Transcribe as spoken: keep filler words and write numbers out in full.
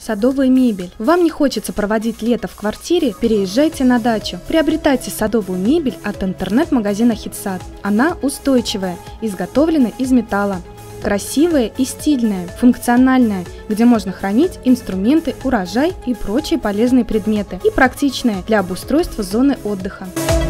Садовая мебель. Вам не хочется проводить лето в квартире? Переезжайте на дачу. Приобретайте садовую мебель от интернет-магазина HitSad. Она устойчивая, изготовлена из металла. Красивая и стильная, функциональная, где можно хранить инструменты, урожай и прочие полезные предметы. И практичная для обустройства зоны отдыха.